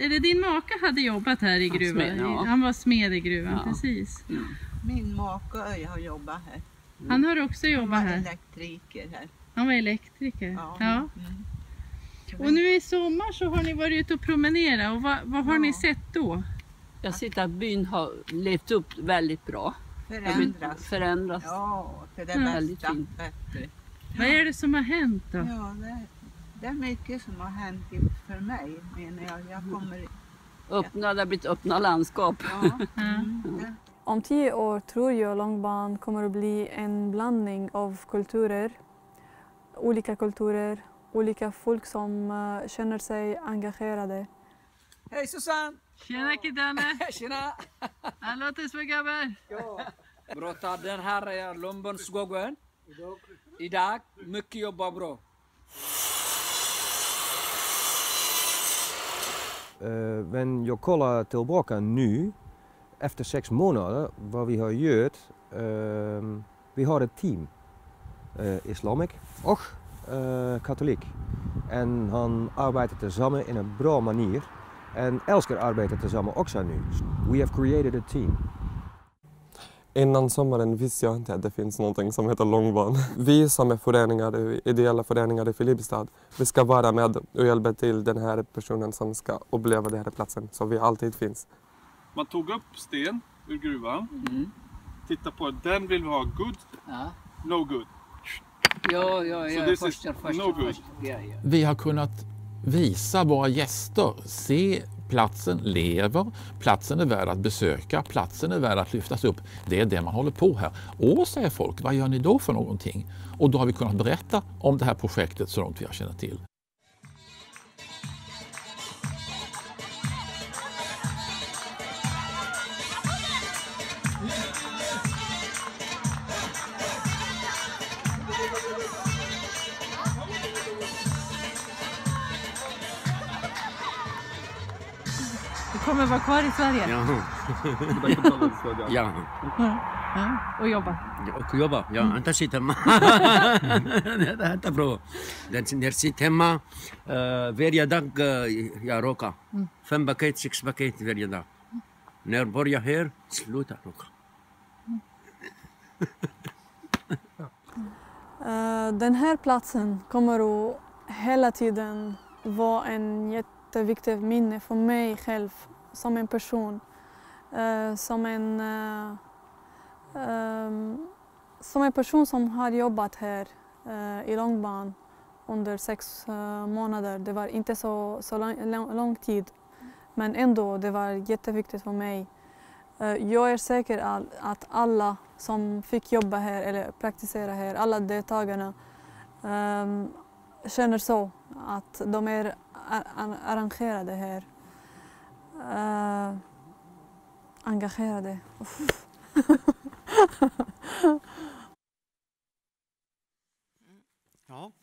är det din maka hade jobbat här i gruvan? Smed, ja. Han var smed i gruvan, Ja. Precis. Mm. Min make har jobbat här. Han har också Han jobbat var här. elektriker här. Han var elektriker. Ja. Ja. Mm. Och nu i sommar så har ni varit ute och promenerat. Och vad har ni sett då? Jag ser att byn har levt upp väldigt bra. Förändras. Ja, till det Väldigt bästa. fint. Bättre. Vad är det som har hänt då? Ja, det är mycket som har hänt för mig, menar jag. Jag kommer... Det har blivit öppna landskap. Ja. det- Om 10 år tror jag Långban kommer att bli en blandning av kulturer, olika folk som känner sig engagerade. Hej Susanne! Tjena Kidane! Tjena! Han låter som en grabbar. Bra, den här är Långbandsgången. Idag, mycket jobba bra. Men jag kollar tillbaka nu, efter 6 månader, vad vi har gjort. Vi har ett team, islamic och katholiek. En han arbetar tillsammans in en bra manier. En älskar arbeta tillsammans också nu. We have created a team. Innan sommaren visste jag inte att det finns någonting som heter Långban. Vi som är föreningar, ideella föreningar i Filipstad, vi ska vara med och hjälpa till den här personen som ska uppleva den här platsen, så vi alltid finns. Man tog upp sten ur gruvan, titta på den vill vi ha good, no good. Ja, Först. Vi har kunnat visa våra gäster, se platsen lever, platsen är värd att besöka, platsen är värd att lyftas upp. Det är det man håller på här. Och säger folk, vad gör ni då för någonting? Och då har vi kunnat berätta om det här projektet så långt vi har känner till. Du kommer vara kvar i Sverige? Ja. Och jobba? Och jobba, ja. Inte sitta hemma. Det är inte bra. När sitter hemma, varje dag jag röker. 5 paket, 6 paket varje dag. När jag börjar här, sluta röka. Den här platsen kommer att hela tiden vara en jätteviktig minne för mig själv som en person. Som en person som har jobbat här i Långban under 6 månader. Det var inte så lång tid, men ändå det var jätteviktigt för mig. Jag är säker att alla som fick jobba här eller praktisera här, alla deltagarna känner så att de är arrangerade här. Engagerade. Ja.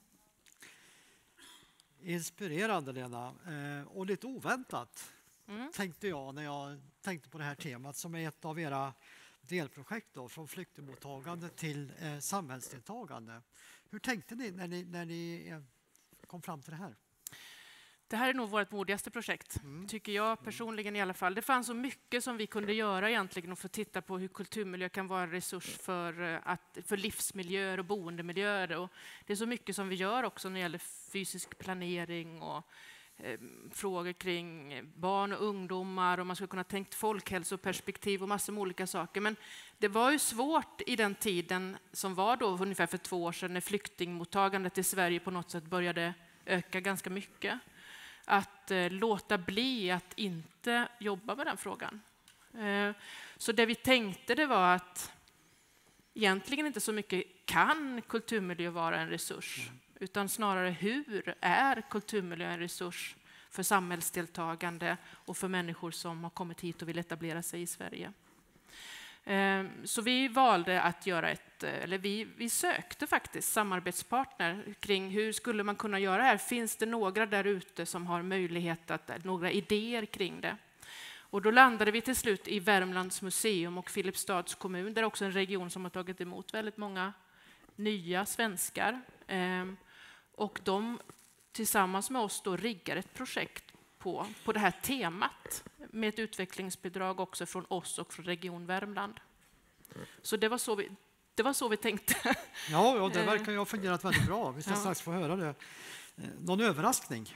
Inspirerande, Lena. Och lite oväntat tänkte jag när jag tänkte på det här temat som är ett av era delprojekt då, från flyktingmottagande till samhällsdeltagande. Hur tänkte ni när ni kom fram till det här? Det här är nog vårt modigaste projekt, tycker jag personligen i alla fall. Det fanns så mycket som vi kunde göra egentligen och få titta på hur kulturmiljö kan vara en resurs för livsmiljöer och boendemiljöer. Och det är så mycket som vi gör också när det gäller fysisk planering och frågor kring barn och ungdomar, och man skulle kunna tänkt folkhälsoperspektiv och massor med olika saker. Men det var ju svårt i den tiden som var då ungefär för 2 år sedan när flyktingmottagandet i Sverige på något sätt började öka ganska mycket. Att låta bli att inte jobba med den frågan. Så det vi tänkte det var att egentligen inte så mycket kan kulturmiljö vara en resurs, utan snarare hur är kulturmiljö en resurs för samhällsdeltagande och för människor som har kommit hit och vill etablera sig i Sverige. Så vi valde att göra vi sökte faktiskt samarbetspartner kring hur skulle man kunna göra här. Finns det några där ute som har möjlighet några idéer kring det? Och då landade vi till slut i Värmlands museum och Filipstads kommun, där också en region som har tagit emot väldigt många nya svenskar. Och de tillsammans med oss då riggar ett projekt på det här temat med ett utvecklingsbidrag också från oss och från Region Värmland. Så det var så vi tänkte. Ja, det verkar ju ha fungerat väldigt bra. Vi ska strax få höra det. Någon överraskning?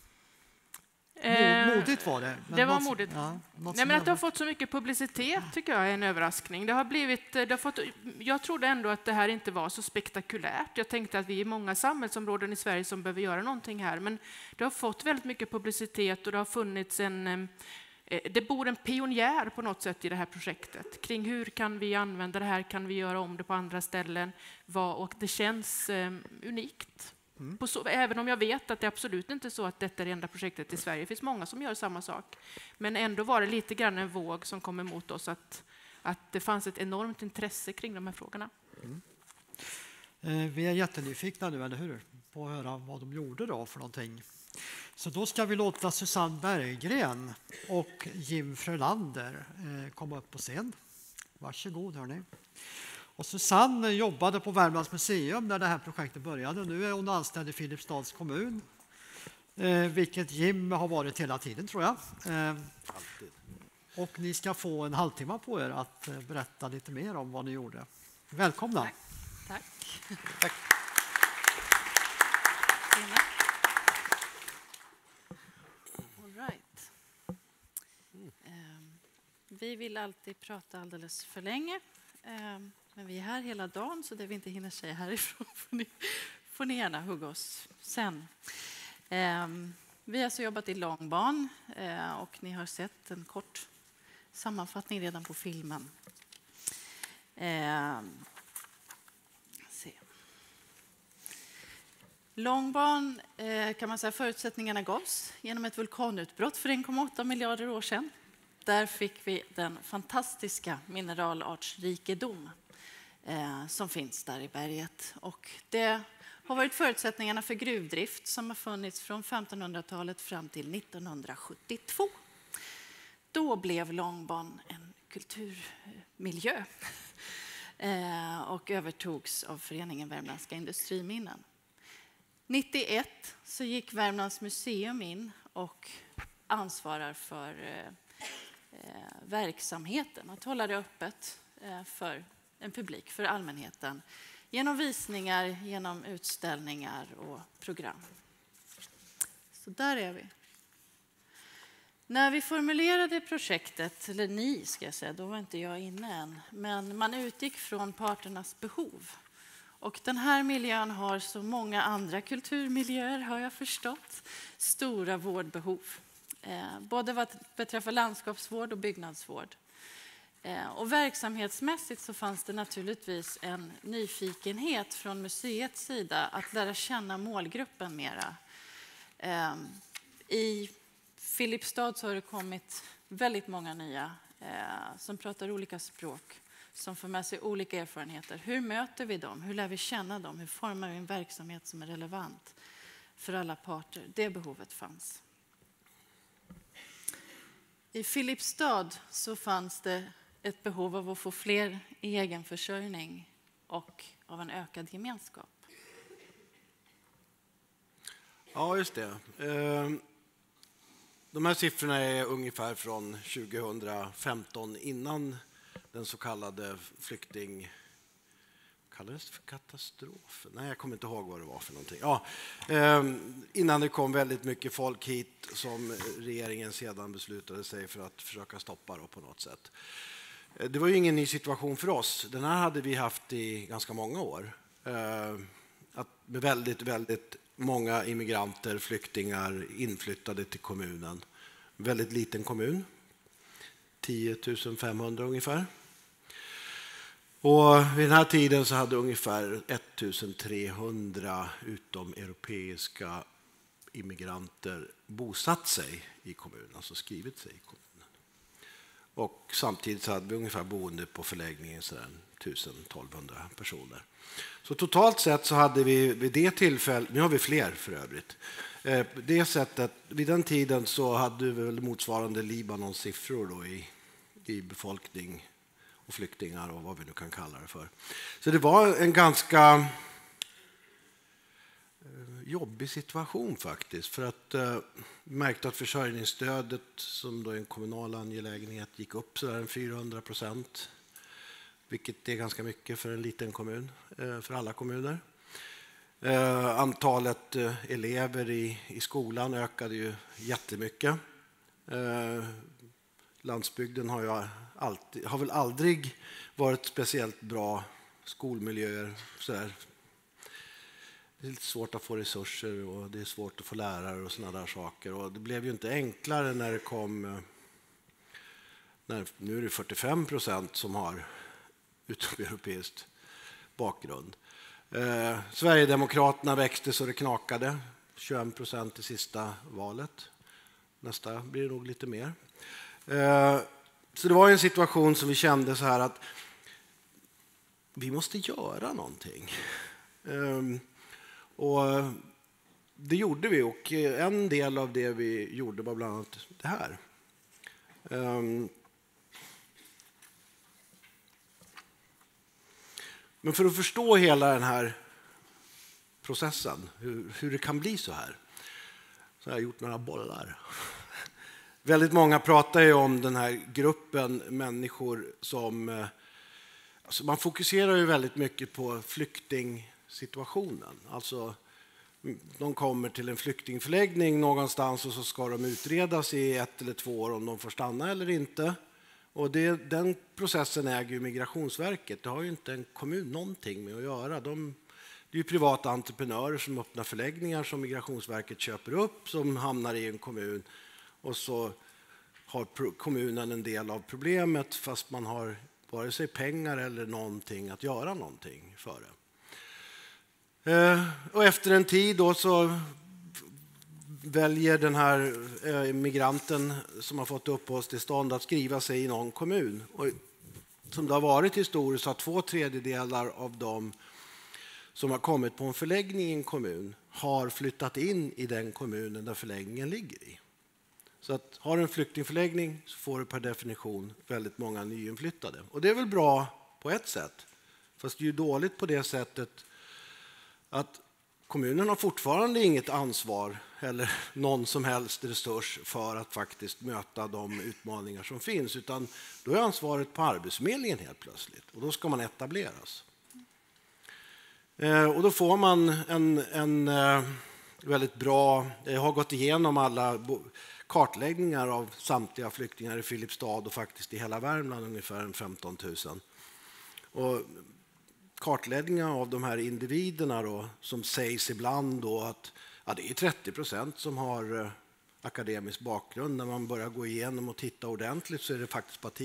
Modigt var det. Det var modigt. Nej, men att det har fått så mycket publicitet tycker jag är en överraskning. Jag trodde ändå att det här inte var så spektakulärt. Jag tänkte att vi är många samhällsområden i Sverige som behöver göra någonting här. Men det har fått väldigt mycket publicitet och det har funnits det bor en pionjär på något sätt i det här projektet. Kring hur kan vi använda det här? Kan vi göra om det på andra ställen? Och det känns unikt. Även om jag vet att det absolut inte är så att detta är det enda projektet i Sverige. Det finns många som gör samma sak. Men ändå var det lite grann en våg som kom emot oss att det fanns ett enormt intresse kring de här frågorna. Vi är jättenyfikna nu, eller hur? På att höra vad de gjorde då för någonting. Så då ska vi låta Susanne Berggren och Jim Frölander komma upp på scen. Varsågod hörni. Och Susanne jobbade på Värmlands museum när det här projektet började. Nu är hon anställd i Filipstads kommun. Vilket Jim har varit hela tiden tror jag. Och ni ska få en halvtimme på er att berätta lite mer om vad ni gjorde. Välkomna. Tack. All right. Vi vill alltid prata alldeles för länge. Men vi är här hela dagen så det vi inte hinner säga härifrån får ni gärna hugga oss sen. Vi har alltså jobbat i Långban och ni har sett en kort sammanfattning redan på filmen. Långban kan man säga förutsättningarna gavs genom ett vulkanutbrott för 1,8 miljarder år sedan. Där fick vi den fantastiska mineralartsrikedom som finns där i berget. Och det har varit förutsättningarna för gruvdrift som har funnits från 1500-talet fram till 1972. Då blev Långban en kulturmiljö och övertogs av föreningen Värmländska industriminnen. 91 så gick Värmlands museum in och ansvarar för verksamheten, att hålla det öppet för en publik, för allmänheten, genom visningar, genom utställningar och program. Så där är vi. När vi formulerade projektet, eller ni ska jag säga, då var inte jag inne än, men man utgick från parternas behov. Och den här miljön har så många andra kulturmiljöer, har jag förstått, stora vårdbehov. Både vad beträffar landskapsvård och byggnadsvård. Och verksamhetsmässigt så fanns det naturligtvis en nyfikenhet från museets sida att lära känna målgruppen mera. I Filipstad så har det kommit väldigt många nya som pratar olika språk, som får med sig olika erfarenheter. Hur möter vi dem? Hur lär vi känna dem? Hur formar vi en verksamhet som är relevant för alla parter? Det behovet fanns. I Filipstad så fanns det ett behov av att få fler i egenförsörjning och av en ökad gemenskap. Ja, just det. De här siffrorna är ungefär från 2015 innan den så kallade kallades det för katastrof? Nej, jag kommer inte ihåg vad det var för någonting. Ja, innan det kom väldigt mycket folk hit som regeringen sedan beslutade sig för att försöka stoppa då på något sätt. Det var ju ingen ny situation för oss. Den här hade vi haft i ganska många år. Med väldigt många immigranter, flyktingar inflyttade till kommunen. Väldigt liten kommun. 10 500 ungefär. Och vid den här tiden så hade ungefär 1300 utomeuropeiska immigranter bosatt sig i kommunen, alltså skrivit sig i kommunen. Och samtidigt så hade vi ungefär boende på förläggningen 1000-1200 personer. Så totalt sett så hade vi vid det tillfället, nu har vi fler för övrigt, det sättet, vid den tiden så hade vi väl motsvarande Libanons siffror då i befolkning och flyktingar och vad vi nu kan kalla det för. Så det var en ganska jobbig situation faktiskt. För att märkte att försörjningsstödet, som då är en kommunal angelägenhet, gick upp så där 400%. Vilket är ganska mycket för en liten kommun, för alla kommuner. Antalet elever i skolan ökade ju jättemycket. Landsbygden har väl aldrig varit speciellt bra skolmiljöer. Så där. Det är lite svårt att få resurser och det är svårt att få lärare och såna där saker. Och det blev ju inte enklare när det kom... Nu är det 45% som har utomeuropeiskt bakgrund. Sverigedemokraterna växte så det knakade. 21% i sista valet. Nästa blir det nog lite mer. Så det var en situation som vi kände så här att vi måste göra någonting. Och det gjorde vi, och en del av det vi gjorde var bland annat det här. Men för att förstå hela den här processen, hur det kan bli så här, så har jag gjort några bollar. Väldigt många pratar ju om den här gruppen människor som... Alltså man fokuserar ju väldigt mycket på flyktingsituationen. Alltså, de kommer till en flyktingförläggning någonstans och så ska de utredas i 1 eller 2 år om de får stanna eller inte. Och den processen äger ju Migrationsverket. Det har ju inte en kommun någonting med att göra. Det är ju privata entreprenörer som öppnar förläggningar som Migrationsverket köper upp, som hamnar i en kommun. Och så har kommunen en del av problemet fast man har vare sig pengar eller någonting att göra någonting för det. Och efter en tid då så väljer den här migranten som har fått uppehållstillstånd att skriva sig i någon kommun. Och som det har varit historiskt har 2/3 av dem som har kommit på en förläggning i en kommun har flyttat in i den kommunen där förläggningen ligger i. Så att har du en flyktingförläggning så får du per definition väldigt många nyinflyttade. Och det är väl bra på ett sätt. Fast det är ju dåligt på det sättet att kommunen har fortfarande inget ansvar eller någon som helst resurs för att faktiskt möta de utmaningar som finns. Utan då är ansvaret på Arbetsförmedlingen helt plötsligt. Och då ska man etableras. Och då får man en väldigt bra... Jag har gått igenom alla kartläggningar av samtliga flyktingar i Filipstad och faktiskt i hela Värmland ungefär 15 000. Och kartläggningar av de här individerna då, som sägs ibland då att det är 30% som har akademisk bakgrund. När man börjar gå igenom och titta ordentligt så är det faktiskt bara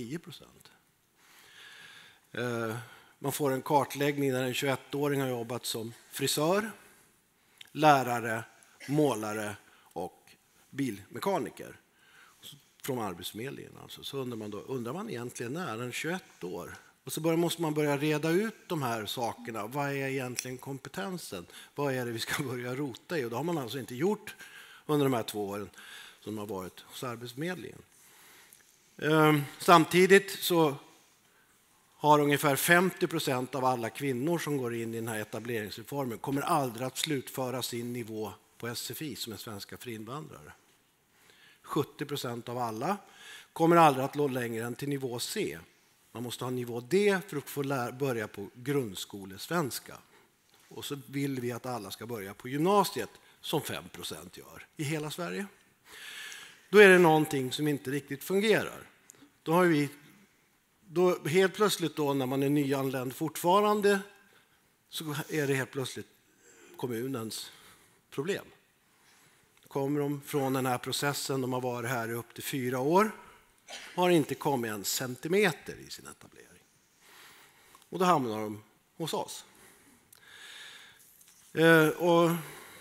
10%. Man får en kartläggning där en 21-åring har jobbat som frisör, lärare, målare och bilmekaniker från Arbetsförmedlingen. Alltså. Så undrar man egentligen när, en 21 år. Och så måste man börja reda ut de här sakerna. Vad är egentligen kompetensen? Vad är det vi ska börja rota i? Och det har man alltså inte gjort under de här 2 åren som har varit hos Arbetsförmedlingen. Samtidigt så har ungefär 50% av alla kvinnor som går in i den här etableringsreformen kommer aldrig att slutföra sin nivå på SFI som är svenska för invandrare. 70% av alla kommer aldrig att nå längre än till nivå C. Man måste ha nivå D för att få börja på grundskolesvenska. Och så vill vi att alla ska börja på gymnasiet som 5% gör i hela Sverige. Då är det någonting som inte riktigt fungerar. Då helt plötsligt då, när man är nyanländ fortfarande, så är det helt plötsligt kommunens problem. Kommer de från den här processen, de har varit här i upp till 4 år, har inte kommit en centimeter i sin etablering. Och då hamnar de hos oss. Och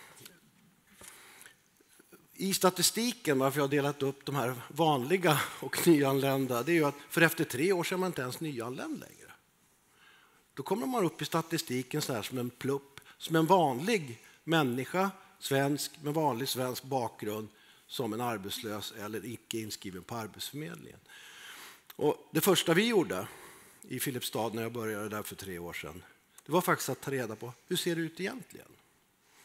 i statistiken, varför jag har delat upp de här vanliga och nyanlända, det är ju att för efter 3 år så är man inte ens nyanländ längre. Då kommer man upp i statistiken så här som en plupp, som en vanlig människa, svensk med vanlig svensk bakgrund, som en arbetslös eller icke inskriven på Arbetsförmedlingen. Och det första vi gjorde i Filipstad när jag började där för 3 år sedan, det var faktiskt att ta reda på hur ser det ut egentligen.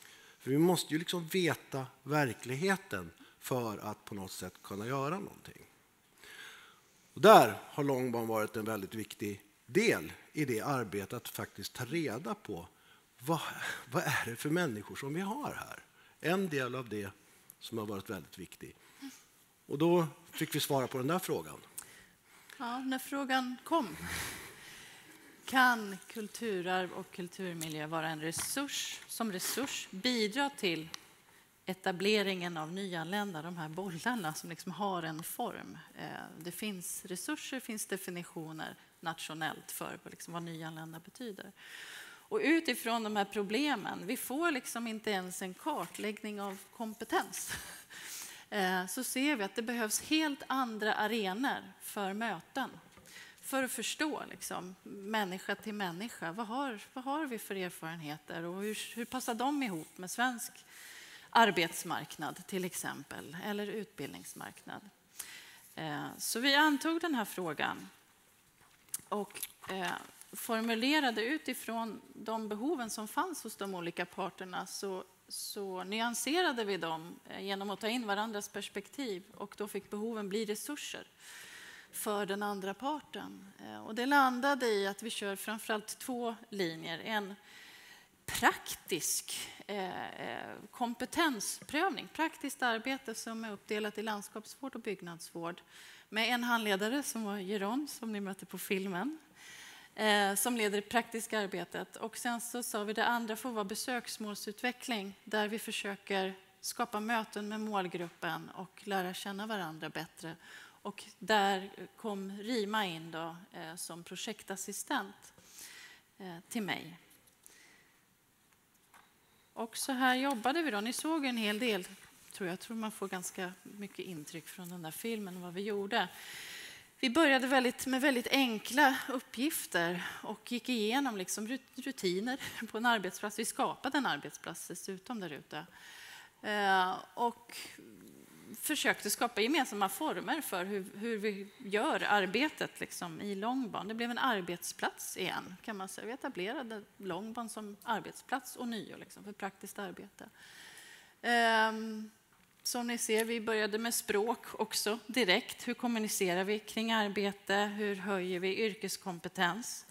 För vi måste ju liksom veta verkligheten för att på något sätt kunna göra någonting. Och där har Långban varit en väldigt viktig del i det arbetet, att faktiskt ta reda på vad är det för människor som vi har här. En del av det som har varit väldigt viktig. Och då fick vi svara på den där frågan. Ja, när frågan kom. Kan kulturarv och kulturmiljö vara en resurs bidra till etableringen av nyanlända, de här bollarna som liksom har en form. Det finns resurser, finns definitioner nationellt för vad nyanlända betyder. Och utifrån de här problemen, vi får liksom inte ens en kartläggning av kompetens, så ser vi att det behövs helt andra arenor för möten. För att förstå människa till människa, vad har vi för erfarenheter och hur passar de ihop med svensk arbetsmarknad till exempel, eller utbildningsmarknad. Så vi antog den här frågan och formulerade utifrån de behoven som fanns hos de olika parterna, så nyanserade vi dem genom att ta in varandras perspektiv, och då fick behoven bli resurser för den andra parten. Och det landade i att vi kör framförallt 2 linjer. En praktisk kompetensprövning, praktiskt arbete som är uppdelat i landskapsvård och byggnadsvård, med en handledare som var Geron, som ni mötte på filmen, som leder det praktiska arbetet. Och sen så sa vi det andra får vara besöksmålsutveckling, där vi försöker skapa möten med målgruppen och lära känna varandra bättre. Och där kom Rima in då, som projektassistent till mig. Och så här jobbade vi då. Ni såg en hel del, jag tror man får ganska mycket intryck från den där filmen vad vi gjorde. Vi började med väldigt enkla uppgifter och gick igenom rutiner på en arbetsplats. Vi skapade en arbetsplats dessutom där ute. Och försökte skapa gemensamma former för hur vi gör arbetet i Långban. Det blev en arbetsplats igen, kan man säga. Vi etablerade Långban som arbetsplats och nio för praktiskt arbete. Som ni ser, vi började med språk också direkt. Hur kommunicerar vi kring arbete? Hur höjer vi yrkeskompetens?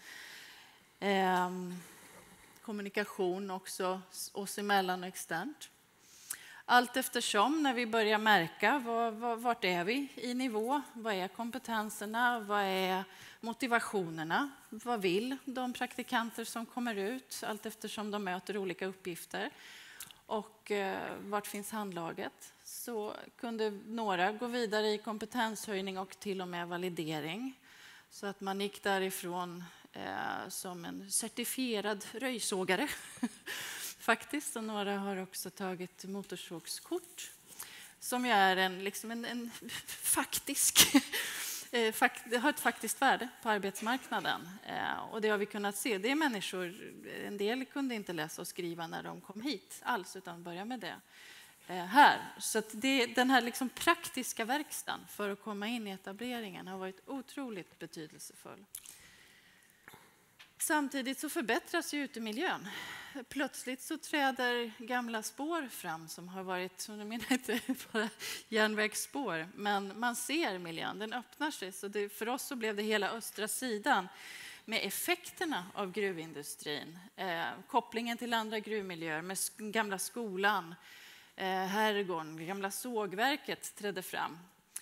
Kommunikation också oss emellan och externt. Allt eftersom, när vi börjar märka vart är vi i nivå, vad är kompetenserna, vad är motivationerna, vad vill de praktikanter som kommer ut, allt eftersom de möter olika uppgifter och vart finns handlaget, så kunde några gå vidare i kompetenshöjning och till och med validering, så att man gick därifrån som en certifierad röjsågare faktiskt, och några har också tagit motorsågskort som ju är en faktisk har ett faktiskt värde på arbetsmarknaden. Och det har vi kunnat se. Det är människor, en del kunde inte läsa och skriva när de kom hit alls, utan börja med det här. Så att den här praktiska verkstaden för att komma in i etableringen har varit otroligt betydelsefull. Samtidigt så förbättras ju utemiljön. Plötsligt så träder gamla spår fram som har varit, som jag menar, inte bara järnvägsspår, men man ser miljön, den öppnar sig. Så för oss så blev det hela östra sidan med effekterna av gruvindustrin, kopplingen till andra gruvmiljöer, med gamla skolan, herrgården, gamla sågverket trädde fram.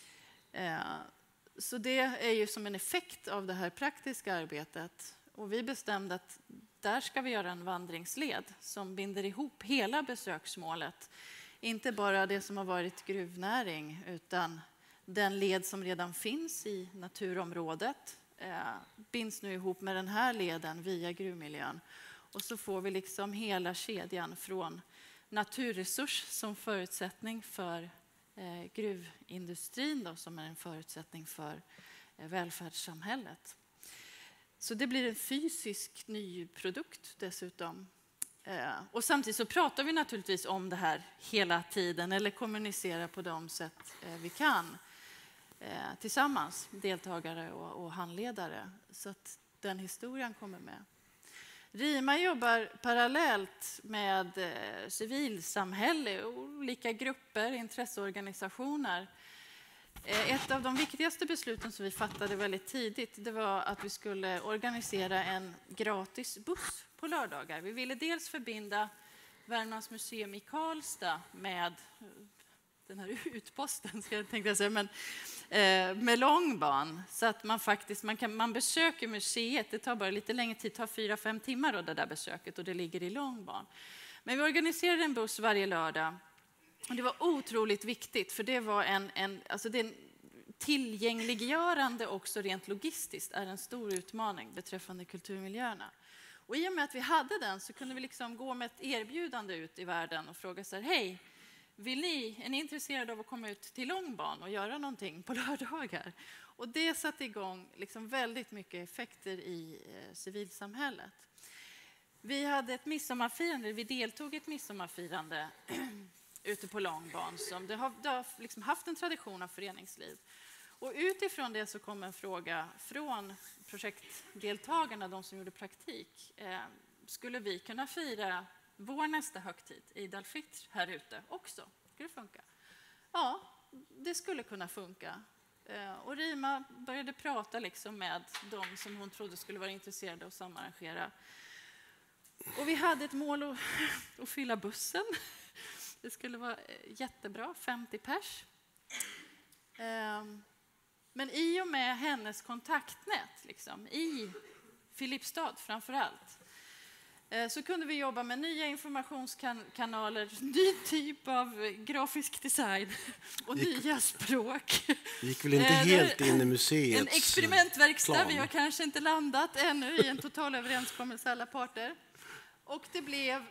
Så det är ju som en effekt av det här praktiska arbetet. Och vi bestämde att där ska vi göra en vandringsled som binder ihop hela besöksmålet. Inte bara det som har varit gruvnäring, utan den led som redan finns i naturområdet binds nu ihop med den här leden via gruvmiljön. Och så får vi hela kedjan från naturresurs som förutsättning för gruvindustrin då, som är en förutsättning för välfärdssamhället. Så det blir en fysisk ny produkt dessutom. Och samtidigt så pratar vi naturligtvis om det här hela tiden, eller kommunicerar på de sätt vi kan tillsammans, deltagare och handledare. Så att den historien kommer med. RIMA jobbar parallellt med civilsamhälle, olika grupper, intresseorganisationer. Ett av de viktigaste besluten som vi fattade väldigt tidigt, det var att vi skulle organisera en gratis buss på lördagar. Vi ville dels förbinda Värmlands museum i Karlstad med den här utposten, ska jag tänkte säga, men med långban, så att man besöker museet. Det tar bara lite längre tid, det tar 4-5 timmar då, det där besöket, och det ligger i långban. Men vi organiserade en buss varje lördag, och det var otroligt viktigt, för det var det tillgängliggörande också rent logistiskt är en stor utmaning beträffande kulturmiljöerna. Och i och med att vi hade den så kunde vi liksom gå med ett erbjudande ut i världen och fråga så här: hej, är ni intresserade av att komma ut till långban och göra någonting på lördagar? Och det satte igång liksom väldigt mycket effekter i civilsamhället. Vi hade ett midsommarfirande, vi deltog i ett midsommarfirande ute på långban som det har liksom haft en tradition av föreningsliv. Och utifrån det så kom en fråga från projektdeltagarna, de som gjorde praktik. Skulle vi kunna fira vår nästa högtid, Eid al-Fitr, här ute också? Skulle det funka? Ja, det skulle kunna funka. Och RIMA började prata liksom med de som hon trodde skulle vara intresserade av att samarrangera. Och vi hade ett mål att fylla bussen. Det skulle vara jättebra, 50 pers. Men i och med hennes kontaktnät liksom, i Filipstad framför allt, så kunde vi jobba med nya informationskanaler, ny typ av grafisk design och nya språk. Det gick väl inte helt in i museets en experimentverkstad, plan. Vi har kanske inte landat ännu i en total överenskommelse alla parter. Och det blev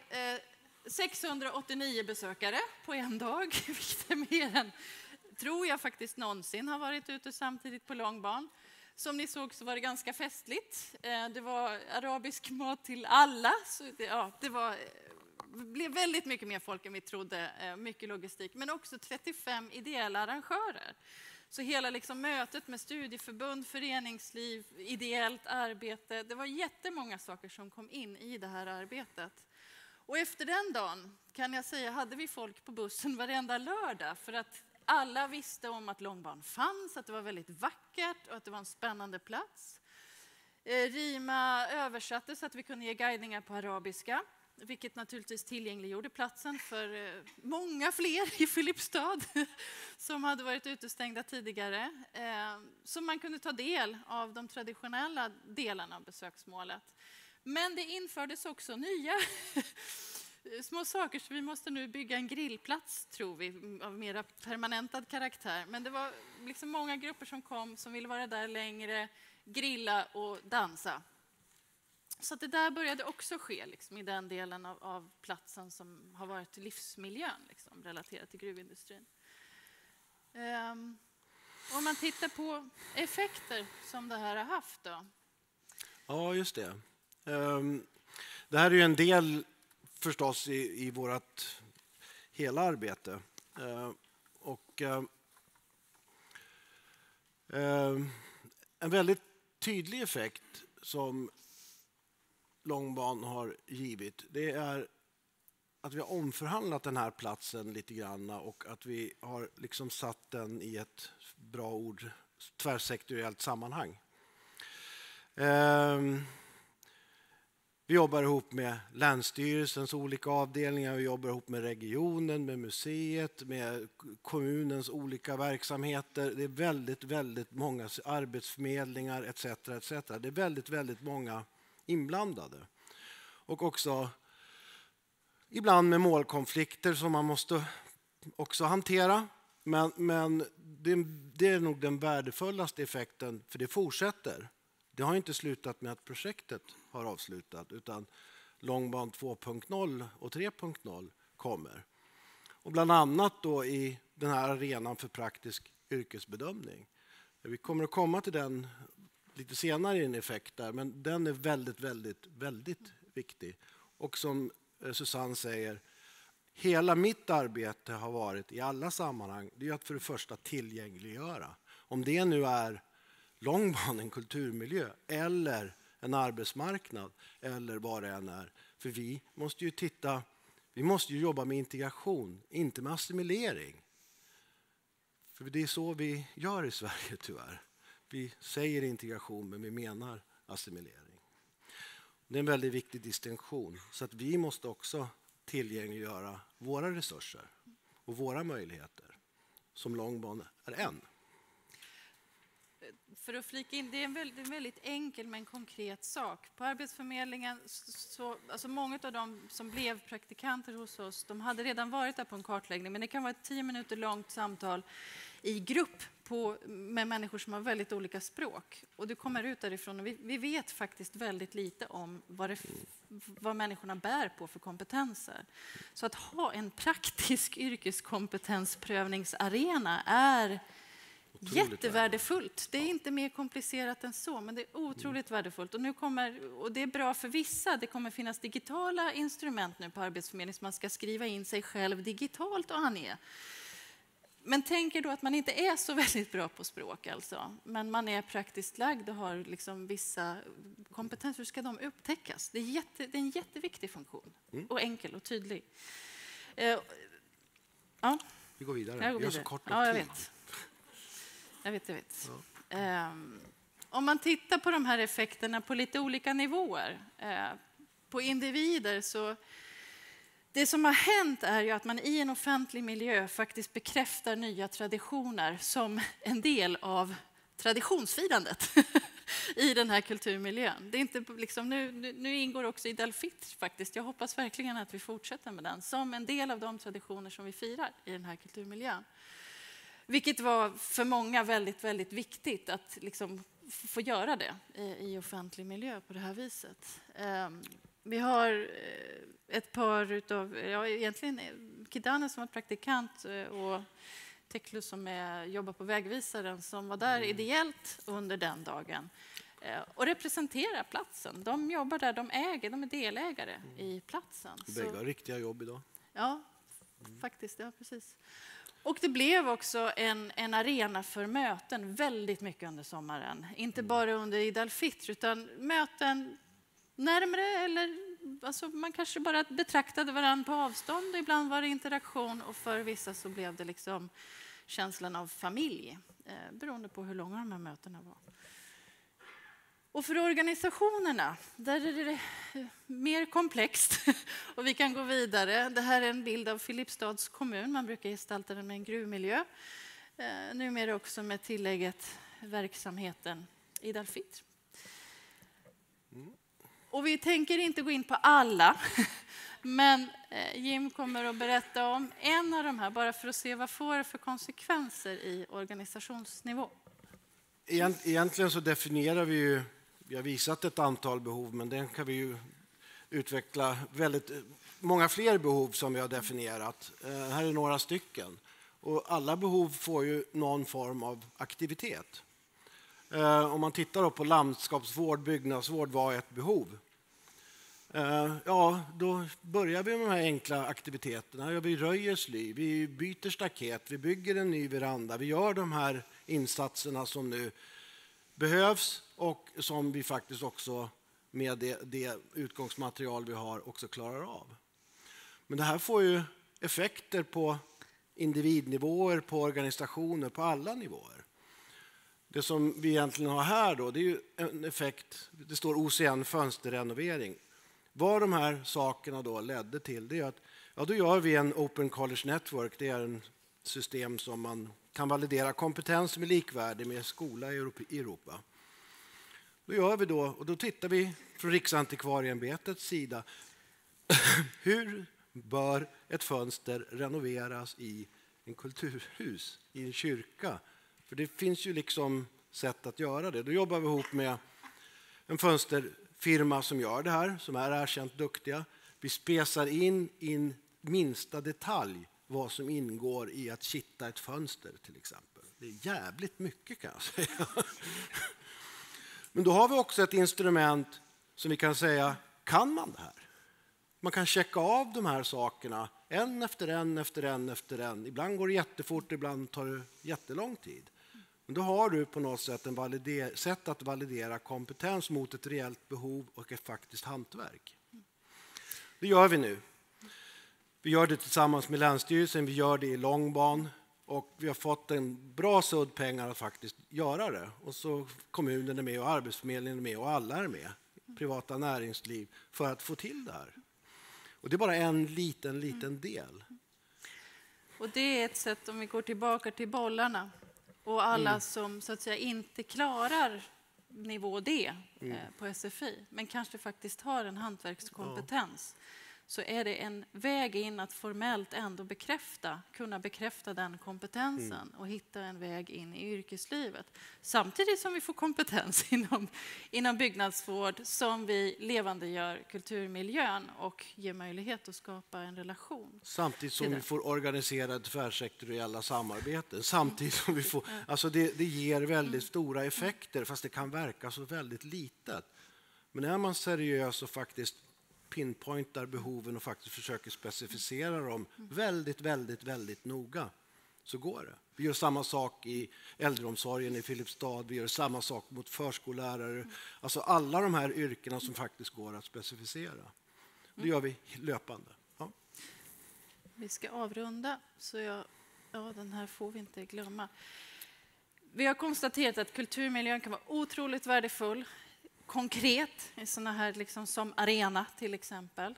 689 besökare på en dag, vilket är mer än, tror jag faktiskt, någonsin har varit ute samtidigt på långban. Som ni såg så var det ganska festligt. Det var arabisk mat till alla. Så det blev väldigt mycket mer folk än vi trodde. Mycket logistik. Men också 35 ideella arrangörer. Så hela liksom mötet med studieförbund, föreningsliv, ideellt arbete. Det var jättemånga saker som kom in i det här arbetet. Och efter den dagen kan jag säga hade vi folk på bussen varenda lördag. För att alla visste om att långban fanns, att det var väldigt vackert och att det var en spännande plats. RIMA översatte så att vi kunde ge guidningar på arabiska, vilket naturligtvis tillgängliggjorde platsen för många fler i Filipstad som hade varit utestängda tidigare. Så man kunde ta del av de traditionella delarna av besöksmålet. Men det infördes också nya små saker, så vi måste nu bygga en grillplats, tror vi, av mera permanentad karaktär. Men det var liksom många grupper som kom som ville vara där längre, grilla och dansa. Så att det där började också ske liksom, i den delen av platsen som har varit livsmiljön liksom, relaterat till gruvindustrin. Om man tittar på effekter som det här har haft då. Ja, just det. Det här är ju en del förstås i vårt hela arbete. En väldigt tydlig effekt som långban har givit, det är att vi har omförhandlat den här platsen lite grann och att vi har liksom satt den i ett bra ord, tvärsektoriellt sammanhang. Vi jobbar ihop med Länsstyrelsens olika avdelningar, vi jobbar ihop med regionen, med museet, med kommunens olika verksamheter. Det är väldigt, väldigt många arbetsförmedlingar etc. etc. Det är väldigt, väldigt många inblandade. Och också ibland med målkonflikter som man måste också hantera. Men det är nog den värdefullaste effekten, för det fortsätter. Det har inte slutat med att projektet har avslutat, utan långban 2.0 och 3.0 kommer. Och bland annat då i den här arenan för praktisk yrkesbedömning. Vi kommer att komma till den lite senare i en effekt där, men den är väldigt, väldigt, väldigt viktig. Och som Susanne säger, hela mitt arbete har varit i alla sammanhang, det är att för det första tillgängliggöra. Om det nu är långban, en kulturmiljö, eller en arbetsmarknad eller vad det än är. För vi måste ju jobba med integration, inte med assimilering. För det är så vi gör i Sverige tyvärr. Vi säger integration men vi menar assimilering. Det är en väldigt viktig distinktion. Så att vi måste också tillgängliggöra våra resurser och våra möjligheter. Som Långbahn är en. För att flika in, det är en väldigt enkel men konkret sak. På Arbetsförmedlingen, alltså många av dem som blev praktikanter hos oss, de hade redan varit där på en kartläggning, men det kan vara ett 10 minuter långt samtal i grupp med människor som har väldigt olika språk. Och du kommer ut därifrån och vi vet faktiskt väldigt lite om vad människorna bär på för kompetenser. Så att ha en praktisk yrkeskompetensprövningsarena är jättevärdefullt. Det är inte mer komplicerat än så, men det är otroligt värdefullt. Och det är bra för vissa. Det kommer finnas digitala instrument nu på Arbetsförmedlingen som man ska skriva in sig själv digitalt och ange. Men tänker då att man inte är så väldigt bra på språk alltså, men man är praktiskt lagd och har liksom vissa kompetenser, hur ska de upptäckas? Det är en jätteviktig funktion och enkel och tydlig. Ja. Vi går vidare. Vi har så kort tid. Ja, jag vet. Ja. Om man tittar på de här effekterna på lite olika nivåer, på individer, så det som har hänt är ju att man i en offentlig miljö faktiskt bekräftar nya traditioner som en del av traditionsfirandet i den här kulturmiljön. Det är inte liksom, nu ingår också Eid al-Fitr faktiskt. Jag hoppas verkligen att vi fortsätter med den som en del av de traditioner som vi firar i den här kulturmiljön. Vilket var för många väldigt, väldigt viktigt att liksom få göra det i offentlig miljö på det här viset. Vi har ett par utav, egentligen Kidane som var praktikant och Teklu som jobbar på Vägvisaren som var där ideellt under den dagen och representerar platsen. De jobbar där, de är delägare i platsen. Bägge har riktiga jobb idag. Ja, faktiskt, ja precis. Och det blev också en arena för möten väldigt mycket under sommaren. Inte bara under Eid al-Fitr utan möten närmare eller alltså man kanske bara betraktade varandra på avstånd. Ibland var det interaktion och för vissa så blev det liksom känslan av familj beroende på hur långa de här mötena var. Och för organisationerna, där är det mer komplext och vi kan gå vidare. Det här är en bild av Filipstads kommun. Man brukar gestalta den med en gruvmiljö. Numera också med tillägget verksamheten Eid al-Fitr. Och vi tänker inte gå in på alla, men Jim kommer att berätta om en av de här bara för att se vad får det för konsekvenser i organisationsnivå. Egentligen så definierar vi har visat ett antal behov, men den kan vi ju utveckla väldigt många fler behov som vi har definierat. Här är några stycken. Och alla behov får ju någon form av aktivitet. Om man tittar då på landskapsvård, byggnadsvård, vad är ett behov? Då börjar vi med de här enkla aktiviteterna. Vi röjer sly, vi byter staket, vi bygger en ny veranda. Vi gör de här insatserna som nu behövs och som vi faktiskt också med det utgångsmaterial vi har också klarar av. Men det här får ju effekter på individnivåer, på organisationer, på alla nivåer. Det som vi egentligen har här då, det är ju en effekt, det står OCN fönsterrenovering. Vad de här sakerna då ledde till, det är att då gör vi en Open College Network, det är en system som man kan validera kompetens som är likvärdig med skola i Europa. Då gör vi då, och då tittar vi från Riksantikvarieämbetets sida, hur bör ett fönster renoveras i en kulturhus, i en kyrka? För det finns ju liksom sätt att göra det. Då jobbar vi ihop med en fönsterfirma som gör det här, som är erkänt duktiga. Vi spesar in minsta detalj vad som ingår i att kitta ett fönster till exempel. Det är jävligt mycket kan jag säga. Men då har vi också ett instrument som vi kan säga, kan man det här? Man kan checka av de här sakerna en efter en. Ibland går det jättefort, ibland tar det jättelång tid. Men då har du på något sätt sätt att validera kompetens mot ett reellt behov och ett faktiskt hantverk. Det gör vi nu. Vi gör det tillsammans med Länsstyrelsen, vi gör det i Långban och vi har fått en bra sudd pengar att faktiskt göra det. Och så kommunen är med och Arbetsförmedlingen är med och alla är med, privata näringsliv, för att få till det här. Och det är bara en liten del. Och det är ett sätt, om vi går tillbaka till bollarna och alla som så att säga inte klarar nivå D på SFI, men kanske faktiskt har en hantverkskompetens, så är det en väg in att formellt ändå kunna bekräfta den kompetensen och hitta en väg in i yrkeslivet. Samtidigt som vi får kompetens inom byggnadsvård, som vi levandegör kulturmiljön och ger möjlighet att skapa en relation. Samtidigt som vi får organiserade tvärsektoriella samarbeten. Samtidigt som vi får, alltså det ger väldigt stora effekter, fast det kan verka så väldigt litet. Men är man seriös och faktiskt pinpointar behoven och faktiskt försöker specificera dem väldigt noga, så går det. Vi gör samma sak i äldreomsorgen i Filipstad, vi gör samma sak mot förskollärare. Alltså alla de här yrkena som faktiskt går att specificera. Det gör vi löpande. Ja. Vi ska avrunda, så den här får vi inte glömma. Vi har konstaterat att kulturmiljön kan vara otroligt värdefull, konkret i sådana här liksom som arena till exempel.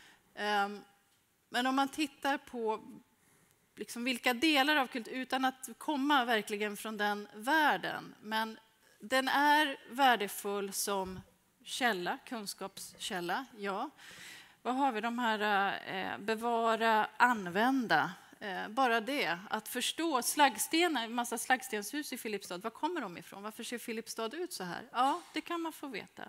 Men om man tittar på liksom vilka delar av kultur, utan att komma verkligen från den världen, men den är värdefull som källa, kunskapskälla, ja. Vad har vi de här bevara, använda? Bara det, att förstå slaggstenar, en massa slaggstenshus i Filipstad, var kommer de ifrån? Varför ser Filipstad ut så här? Ja, det kan man få veta.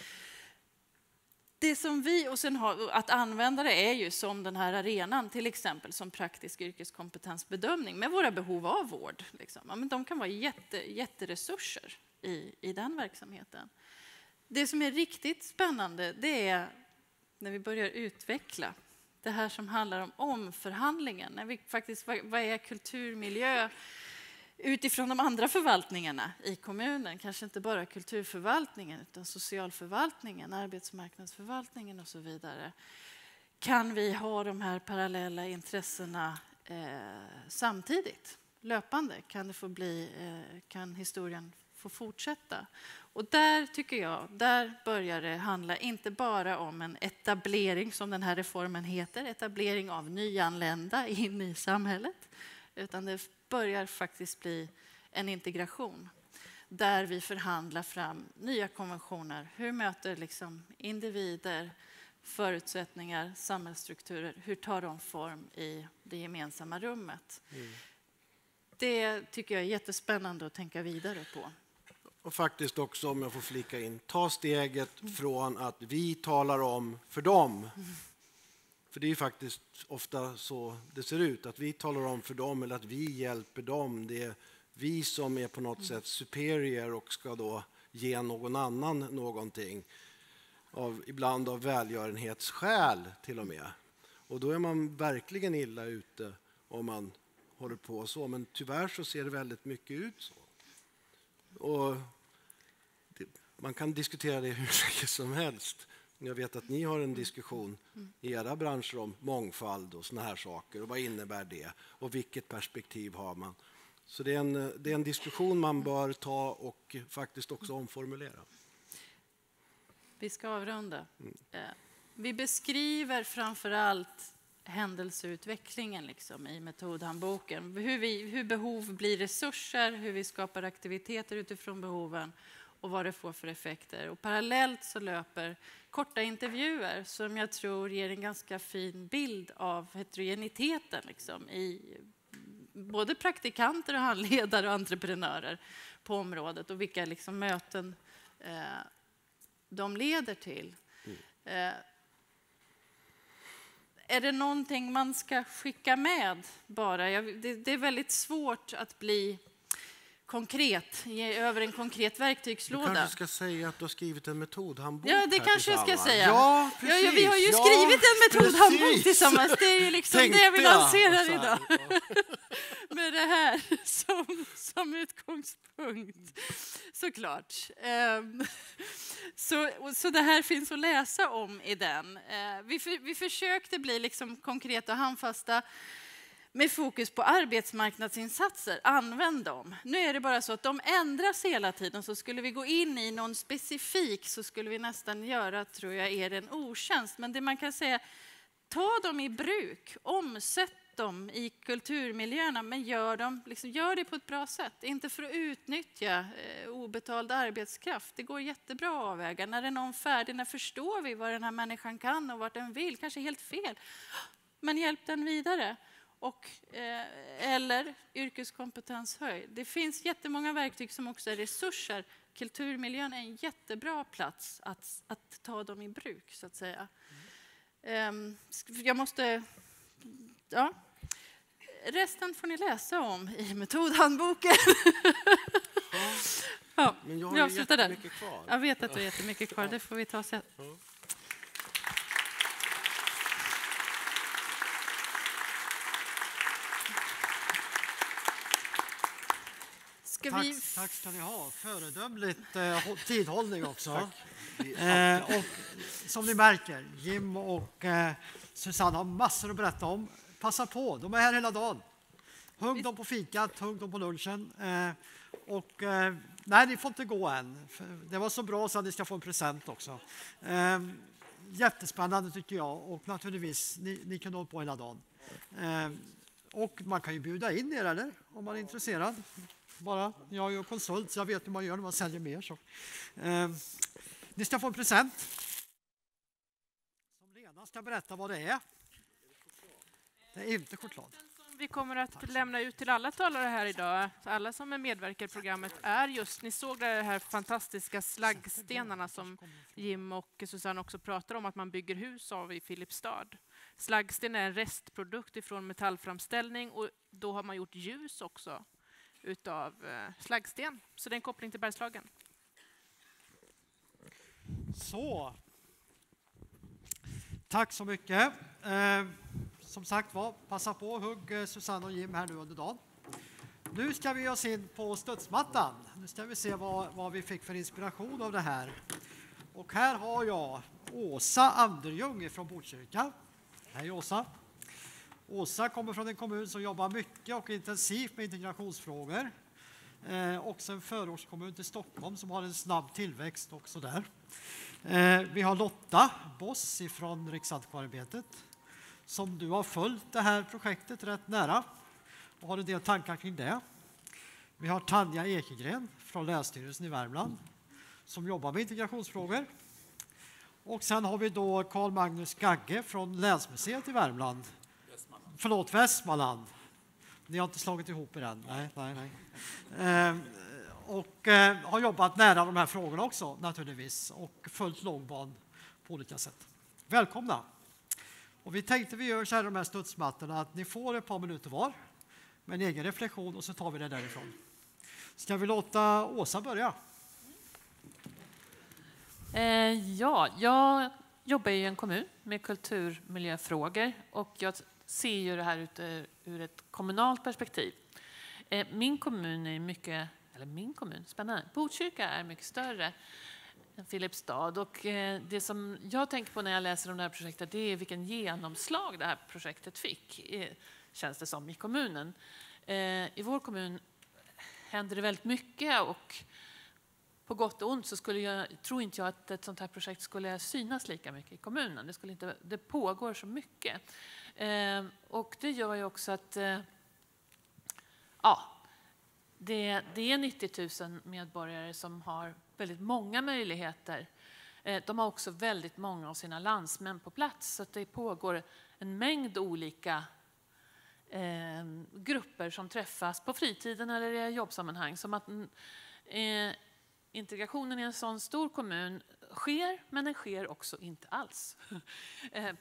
Det som vi, och sen har, att använda det är ju som den här arenan, till exempel som praktisk yrkeskompetensbedömning med våra behov av vård. Liksom. Ja, men de kan vara jätteresurser i den verksamheten. Det som är riktigt spännande, det är när vi börjar utveckla det här som handlar om omförhandlingen. När vi faktiskt, vad är kulturmiljö utifrån de andra förvaltningarna i kommunen? Kanske inte bara kulturförvaltningen utan socialförvaltningen, arbetsmarknadsförvaltningen och så vidare. Kan vi ha de här parallella intressena samtidigt, löpande? Kan historien få fortsätta? Och där tycker jag, där börjar det handla inte bara om en etablering, som den här reformen heter, etablering av nyanlända in i samhället, utan det börjar faktiskt bli en integration där vi förhandlar fram nya konventioner. Hur möter liksom individer, förutsättningar, samhällsstrukturer, hur tar de form i det gemensamma rummet? Det tycker jag är jättespännande att tänka vidare på. Och faktiskt också, om jag får flika in, ta steget från att vi talar om för dem. För det är faktiskt ofta så det ser ut, att vi talar om för dem eller att vi hjälper dem. Det är vi som är på något sätt superior och ska då ge någon annan någonting. Ibland av välgörenhetsskäl till och med. Och då är man verkligen illa ute om man håller på så. Men tyvärr så ser det väldigt mycket ut så. Och man kan diskutera det hur mycket som helst. Jag vet att ni har en diskussion i era branscher om mångfald och såna här saker. Och vad innebär det? Och vilket perspektiv har man? Så det är en diskussion man bör ta och faktiskt också omformulera. Vi ska avrunda. Vi beskriver framför allt händelseutvecklingen liksom, i metodhandboken. Hur behov blir resurser, hur vi skapar aktiviteter utifrån behoven och vad det får för effekter. Och parallellt så löper korta intervjuer som jag tror ger en ganska fin bild av heterogeniteten liksom, i både praktikanter och handledare och entreprenörer på området och vilka liksom, möten de leder till. Är det någonting man ska skicka med bara? Det är väldigt svårt att bli konkret, över en konkret verktygslåda. Du kanske ska säga att du har skrivit en metodhandbok. Ja, det kanske jag ska säga. Ja, precis. Ja, vi har ju skrivit en metodhandbok tillsammans. Det är ju liksom det vi lanserar idag. Med det här som utgångspunkt, såklart. Så det här finns att läsa om i den. Vi försökte bli liksom konkreta och handfasta med fokus på arbetsmarknadsinsatser. Använd dem. Nu är det bara så att de ändras hela tiden, så skulle vi gå in i någon specifik så skulle vi nästan göra, tror jag, er en otjänst. Men det man kan säga, ta dem i bruk, omsätt dem i kulturmiljöerna, men gör det på ett bra sätt. Inte för att utnyttja obetald arbetskraft. Det går jättebra att avväga. När är någon färdig, när förstår vi vad den här människan kan och vart den vill, kanske helt fel. Men hjälp den vidare. Eller yrkeskompetenshöj. Det finns jättemånga verktyg som också är resurser. Kulturmiljön är en jättebra plats att ta dem i bruk, så att säga. Jag måste... Ja. Resten får ni läsa om i metodhandboken. Ja, men jag har jättemycket kvar. Jag vet att du har jättemycket kvar. Det får vi ta sen. Tack ska ni ha. Föredömligt tidhållning också. Och som ni märker, Jim och Susanne har massor att berätta om. Passa på, de är här hela dagen. Hugg dem på fikat, hugg dem på lunchen. Nej, ni får inte gå än. Det var så bra så att ni ska få en present också. Jättespännande tycker jag, och naturligtvis, ni kan hålla på hela dagen. Och man kan ju bjuda in er, eller? Om man är intresserad. Bara, jag är ju konsult så jag vet hur man gör när man säljer mer. Så. Ni ska få en present. Som Lena ska berätta vad det är. Det är inte choklad. Vi kommer att lämna ut till alla talare här idag, alla som är medverkar i programmet, är just, ni såg det här fantastiska slaggstenarna som Jim och Susanne också pratar om att man bygger hus av i Filipstad. Slaggsten är en restprodukt ifrån metallframställning, och då har man gjort ljus också utav slaggsten. Så det är en koppling till Bergslagen. Så. Tack så mycket. Som sagt passa på hugg Susanne och Jim här nu under dagen. Nu ska vi ge oss in på studsmattan. Nu ska vi se vad vi fick för inspiration av det här. Och här har jag Åsa Anderljung från Botkyrka. Hej Åsa. Åsa kommer från en kommun som jobbar mycket och intensivt med integrationsfrågor. Också en förortskommun till Stockholm som har en snabb tillväxt också där. Vi har Lotta Boss från Riksantikvarieämbetet som du har följt det här projektet rätt nära och har en del tankar kring det. Vi har Tanja Ekegren från Länsstyrelsen i Värmland som jobbar med integrationsfrågor. Och sen har vi då Carl Magnus Gagge från Länsmuseet i Värmland. Västmanland. Ni har inte slagit ihop er än. Nej. Och har jobbat nära de här frågorna också naturligtvis och följt långban på olika sätt. Välkomna! Och vi tänkte vi gör så här de här studsmattorna att ni får ett par minuter var med en egen reflektion och så tar vi det därifrån. Ska vi låta Åsa börja? Ja, jag jobbar i en kommun med kulturmiljöfrågor och jag ser ju det här ur ett kommunalt perspektiv. Min kommun är mycket, spännande. Botkyrka är mycket större än Filipstad och det som jag tänker på när jag läser om det här projektet, det är vilken genomslag det här projektet fick, känns det som, i kommunen. I vår kommun händer det väldigt mycket och på gott och ont så tror inte jag att ett sånt här projekt skulle synas lika mycket i kommunen. Det pågår så mycket. Och det gör ju också att det är 90 000 medborgare som har väldigt många möjligheter. De har också väldigt många av sina landsmän på plats. Så att det pågår en mängd olika grupper som träffas på fritiden eller i jobbsammanhang. Som att integrationen i en sån stor kommun sker, men den sker också inte alls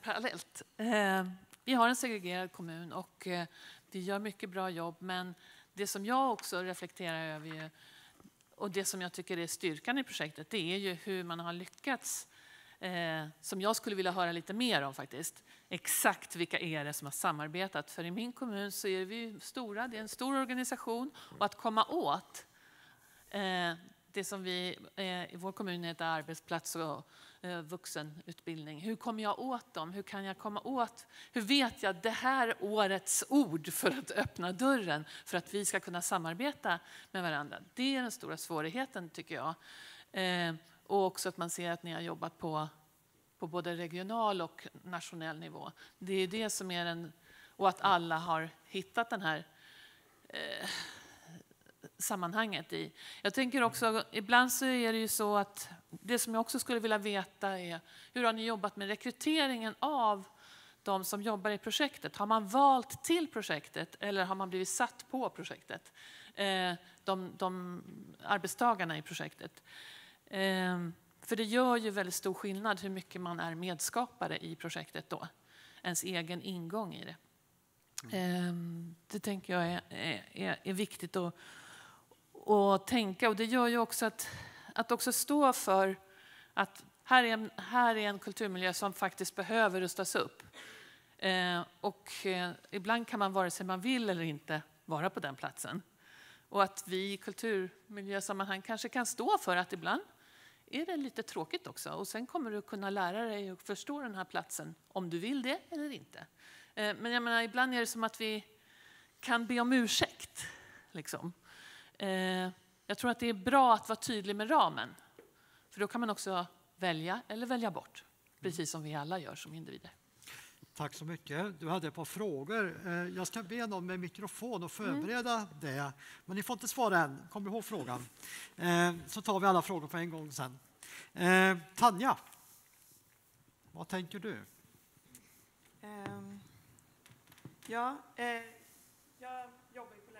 parallellt. Vi har en segregerad kommun och vi gör mycket bra jobb, men det som jag också reflekterar över och det som jag tycker är styrkan i projektet, det är ju hur man har lyckats, som jag skulle vilja höra lite mer om faktiskt. Exakt vilka är det som har samarbetat? För i min kommun så är vi stora, det är en stor organisation, och att komma åt det som vi i vår kommun heter arbetsplats och vuxenutbildning. Hur kommer jag åt dem? Hur kan jag komma åt? Hur vet jag det här årets ord för att öppna dörren för att vi ska kunna samarbeta med varandra? Det är den stora svårigheten tycker jag. Och också att man ser att ni har jobbat på både regional och nationell nivå. Det är det som är och att alla har hittat den här sammanhanget i. Jag tänker också, ibland så är det ju så att det som jag också skulle vilja veta är hur har ni jobbat med rekryteringen av de som jobbar i projektet? Har man valt till projektet eller har man blivit satt på projektet? De arbetstagarna i projektet. För det gör ju väldigt stor skillnad hur mycket man är medskapare i projektet då. Ens egen ingång i det. Det tänker jag är viktigt att tänka. Och det gör ju också att också stå för att här är en kulturmiljö som faktiskt behöver rustas upp. Och ibland kan man vare sig man vill eller inte vara på den platsen. Och att vi i kulturmiljösammanhang kanske kan stå för att ibland är det lite tråkigt också. Och sen kommer du kunna lära dig och förstå den här platsen om du vill det eller inte. Men jag menar, ibland är det som att vi kan be om ursäkt. Liksom. Jag tror att det är bra att vara tydlig med ramen. För då kan man också välja eller välja bort. Precis som vi alla gör som individer. Tack så mycket. Du hade ett par frågor. Jag ska be någon med mikrofon och förbereda det. Men ni får inte svara än. Kom ihåg frågan. Så tar vi alla frågor på en gång sen. Tanja, vad tänker du? Jag jobbar ju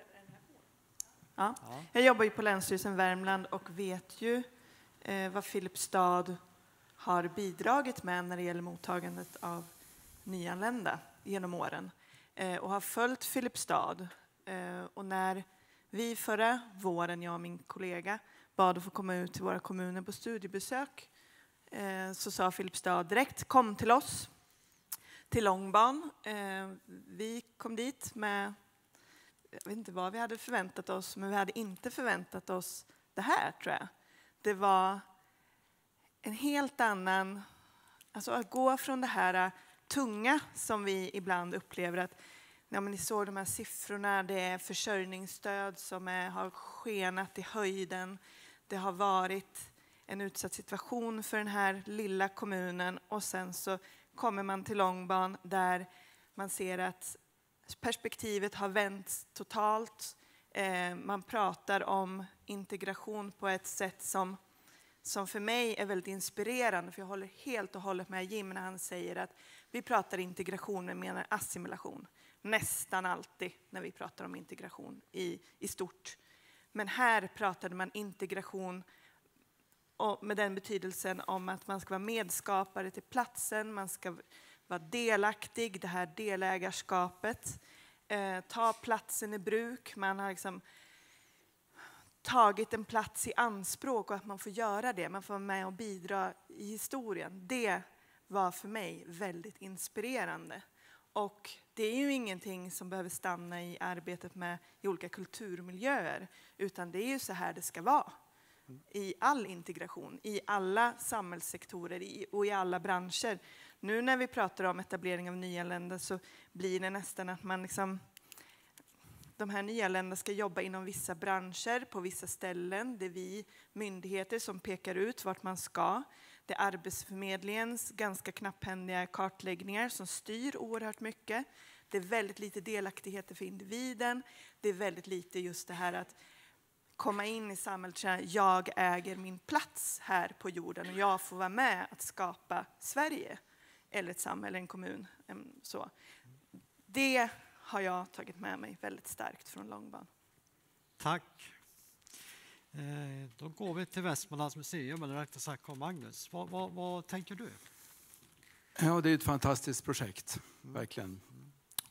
jag jobbar ju på Länsstyrelsen Värmland och vet ju vad Filipstad har bidragit med när det gäller mottagandet av nyanlända genom åren och har följt Filipstad. Och när vi förra våren, jag och min kollega, bad att få komma ut till våra kommuner på studiebesök så sa Filipstad direkt, kom till oss till Långban. Vi kom dit med, jag vet inte vad vi hade förväntat oss, men vi hade inte förväntat oss det här tror jag. Det var en helt annan, alltså att gå från det här tunga som vi ibland upplever att ja, men ni såg de här siffrorna, det är försörjningsstöd som har skenat i höjden. Det har varit en utsatt situation för den här lilla kommunen och sen så kommer man till Långban där man ser att perspektivet har vänts totalt. Man pratar om integration på ett sätt som för mig är väldigt inspirerande. För jag håller helt och hållet med Jim när han säger att vi pratar integration men menar assimilation. Nästan alltid när vi pratar om integration i stort. Men här pratade man integration och med den betydelsen om att man ska vara medskapare till platsen, man ska vara delaktig, det här delägarskapet, ta platsen i bruk, man har liksom tagit en plats i anspråk och att man får göra det, man får vara med och bidra i historien. Det var för mig väldigt inspirerande. Och det är ju ingenting som behöver stanna i arbetet med i olika kulturmiljöer, utan det är ju så här det ska vara. I all integration, i alla samhällssektorer och i alla branscher. Nu när vi pratar om etablering av nyanlända så blir det nästan att man liksom, de här nyanlända ska jobba inom vissa branscher på vissa ställen. Det är vi myndigheter som pekar ut vart man ska. Det är Arbetsförmedlingens ganska knapphändiga kartläggningar som styr oerhört mycket. Det är väldigt lite delaktigheter för individen. Det är väldigt lite just det här att komma in i samhället, jag äger min plats här på jorden och jag får vara med att skapa Sverige eller ett samhälle, en kommun. Så. Det har jag tagit med mig väldigt starkt från Långban. Tack. Då går vi till Västmanlands museum, eller rättare sagt Magnus. Vad tänker du? Ja, det är ett fantastiskt projekt, verkligen.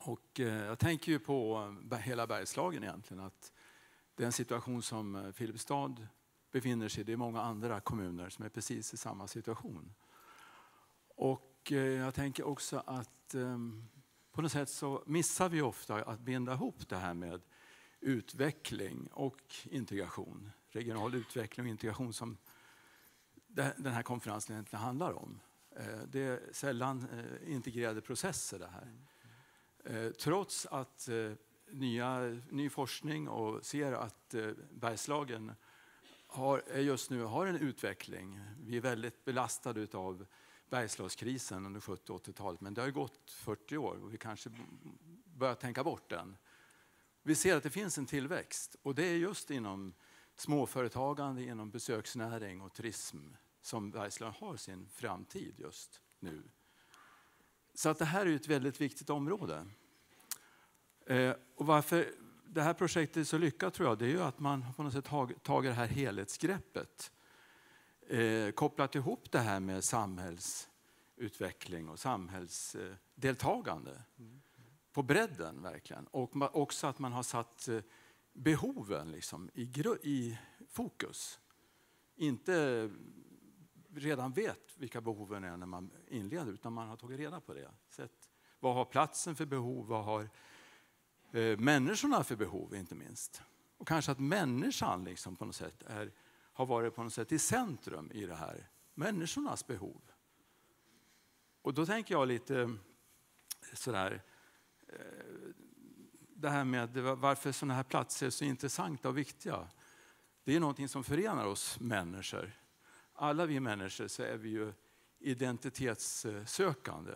Och jag tänker ju på hela Bergslagen egentligen, att den situation som Filipstad befinner sig i, det är många andra kommuner som är precis i samma situation. Och jag tänker också att på något sätt så missar vi ofta att binda ihop det här med utveckling och integration. Regional utveckling och integration som den här konferensen egentligen handlar om. Det är sällan integrerade processer det här. Trots att ny forskning och ser att Bergslagen just nu har en utveckling. Vi är väldigt belastade av Bergslagskrisen under 70- och 80-talet, men det har gått 40 år och vi kanske börjar tänka bort den. Vi ser att det finns en tillväxt och det är just inom småföretagande, inom besöksnäring och turism som Bergslagen har sin framtid just nu. Så att det här är ett väldigt viktigt område. Och varför det här projektet är så lyckat tror jag, det är ju att man på något sätt tagit det här helhetsgreppet. Kopplat ihop det här med samhällsutveckling och samhällsdeltagande på bredden verkligen. Och också att man har satt behoven liksom i fokus. Inte redan vet vilka behoven är när man inleder, utan man har tagit reda på det. Sett, vad har platsen för behov? Vad har människorna för behov inte minst? Och kanske att människan liksom på något sätt har varit på något sätt i centrum i det här. Människornas behov. Och då tänker jag lite sådär, det här med varför sådana här platser är så intressanta och viktiga. Det är någonting som förenar oss människor. Alla vi människor så är vi ju identitetssökande.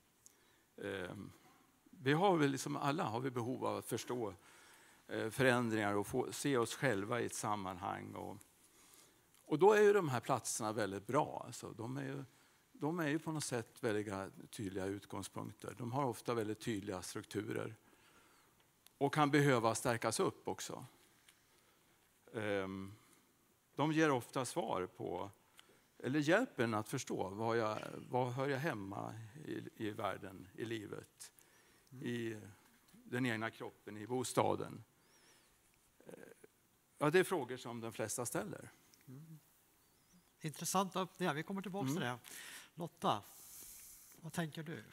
Vi har väl liksom, alla har vi behov av att förstå förändringar och få se oss själva i ett sammanhang. Och då är ju de här platserna väldigt bra. Alltså, de är ju på något sätt väldigt tydliga utgångspunkter. De har ofta väldigt tydliga strukturer. Och kan behöva stärkas upp också. De ger ofta svar på, eller hjälper en att förstå var hör jag hemma i världen, i livet, i den egna kroppen, i bostaden. Ja, det är frågor som de flesta ställer. Intressant upp det. Vi kommer tillbaka till det. Lotta, vad tänker du?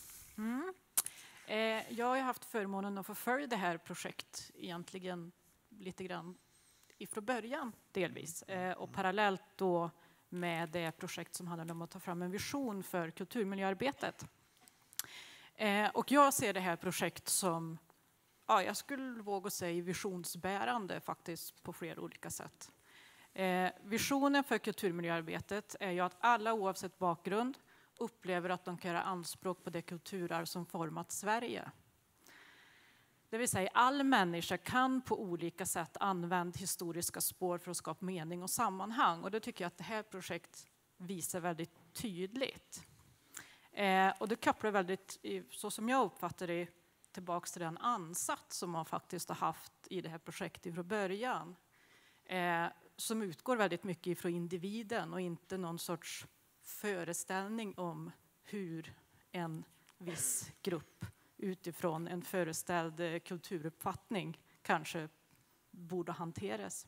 Jag har haft förmånen att få följa det här projekt egentligen lite grann ifrån början delvis. Och parallellt då med det projekt som handlar om att ta fram en vision för kulturmiljöarbetet. Och jag ser det här projekt som, ja, jag skulle våga säga visionsbärande faktiskt på flera olika sätt. Visionen för kulturmiljöarbetet är ju att alla oavsett bakgrund upplever att de kan göra anspråk på det kulturarv som format Sverige. Det vill säga all människa kan på olika sätt använda historiska spår för att skapa mening och sammanhang. Och det tycker jag att det här projektet visar väldigt tydligt. Och det kopplar väldigt, så som jag uppfattar det, tillbaka till den ansats som man faktiskt har haft i det här projektet från början. Som utgår väldigt mycket från individen och inte någon sorts föreställning om hur en viss grupp utifrån en föreställd kulturuppfattning kanske borde hanteras.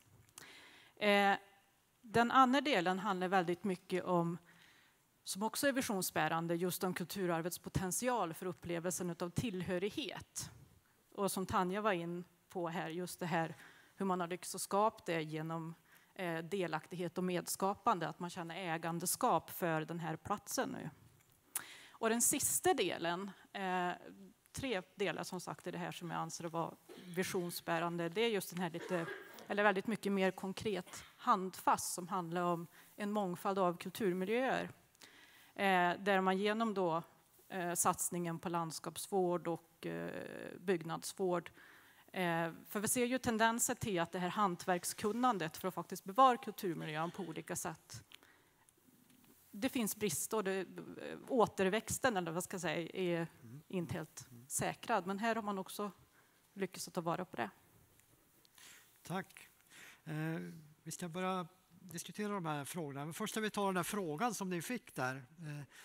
Den andra delen handlar väldigt mycket om, som också är visionsbärande, just om kulturarvets potential för upplevelsen av tillhörighet. Och som Tanja var in på här, just det här hur man har lyckats skapa det genom delaktighet och medskapande, att man känner ägandeskap för den här platsen nu. Och den sista delen, 3 delar som sagt i det här som jag anser vara visionsbärande, det är just den här väldigt mycket mer konkret handfast som handlar om en mångfald av kulturmiljöer. Där man genom då satsningen på landskapsvård och byggnadsvård, för vi ser ju tendenser till att det här hantverkskunnandet för att faktiskt bevara kulturmiljön på olika sätt, det finns brister, återväxten eller vad ska jag säga är inte helt säkrad, men här har man också lyckats att ta vara på det. Tack. Vi ska börja diskutera de här frågorna. Men först ska vi ta den här frågan som ni fick där.